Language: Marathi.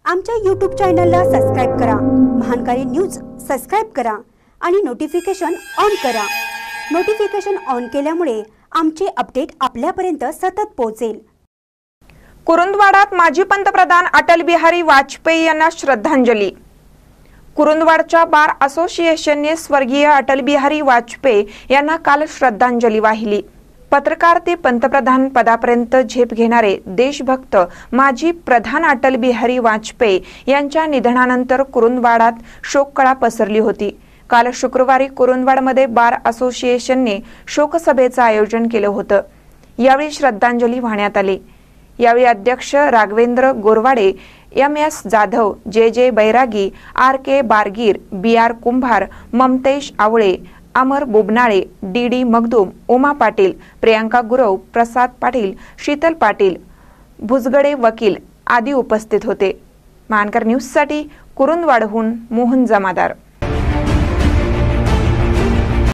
आमच्या YouTube चॅनलला सबस्क्राइब करा, महानकारी न्यूज सबस्क्राइब करा आणि नोटिफिकेशन ऑन करा। नोटिफिकेशन ऑन केल्यामुळे आमचे अपडेट आपल्यापर्यंत सतत पोहोचेल। कुरुंदवाडात माजी पंतप्रधान अटल बिहारी वाजपेयी यांना श्रद्धांजली। कुरुंदवाडच्या बार असोसिएशनने स्वर्गीय अटल बिहारी वाजपेयी यांना काल श्रद्धांजली वाहिली। पत्रकार ते पंतप्रधान पदापर्यंत झेप घेणारे देशभक्त माजी प्रधान अटल बिहारी वाजपेयी यांच्या निधनानंतर कुरुंदवाडात शोककळा पसरली होती। काल शुक्रवारी कुरुंदवाडमध्ये बार असोसिएशनने शोकसभेचं आयोजन केलं होतं। यावेळी श्रद्धांजली वाहण्यात आली। यावेळी अध्यक्ष राघवेंद्र गोरवाडे, MS जाधव, JJ बैरागी, RK बारगीर, BR कुंभार, ममतेश आवळे, अमर बोबनाळे, DD मगदूम, उमा पाटील, प्रियांका गुरव, प्रसाद पाटील, शीतल पाटील, भुजगडे वकील आदी उपस्थित होते। महानकर न्यूजसाठी कुरुंदवाडहून मोहन जमादार।